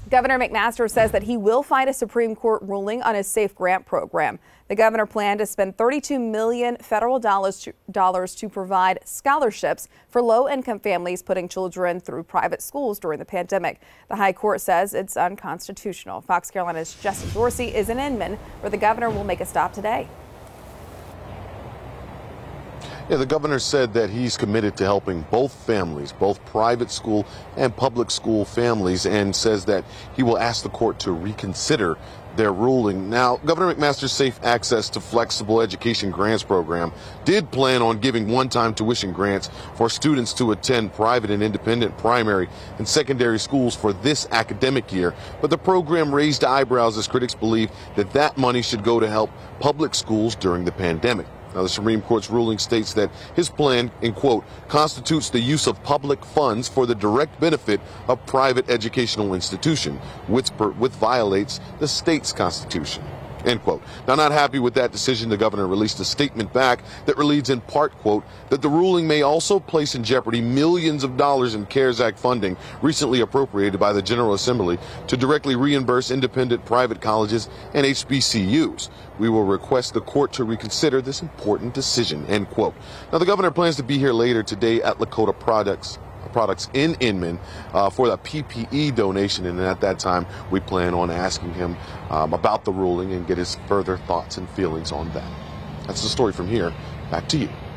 Governor McMaster says that he will fight a Supreme Court ruling on his SAFE grant program. The governor planned to spend $32 million federal dollars to provide scholarships for low-income families putting children through private schools during the pandemic. The high court says it's unconstitutional. Fox Carolina's Justin Dorsey is in Inman, where the governor will make a stop today. Yeah, the governor said that he's committed to helping both families, both private school and public school families, and says that he will ask the court to reconsider their ruling. Now, Governor McMaster's Safe Access to Flexible Education Grants program did plan on giving one-time tuition grants for students to attend private and independent primary and secondary schools for this academic year. But the program raised eyebrows as critics believe that that money should go to help public schools during the pandemic. Now, the Supreme Court's ruling states that his plan, in quote, constitutes the use of public funds for the direct benefit of private educational institution, which violates the state's constitution. End quote. Now, not happy with that decision, the governor released a statement back that reads in part, quote, that the ruling may also place in jeopardy millions of dollars in CARES Act funding recently appropriated by the General Assembly to directly reimburse independent private colleges and HBCUs. We will request the court to reconsider this important decision, end quote. Now, the governor plans to be here later today at Lakota Products in Inman for the PPE donation, and at that time we plan on asking him about the ruling and get his further thoughts and feelings on that. That's the story from here. Back to you.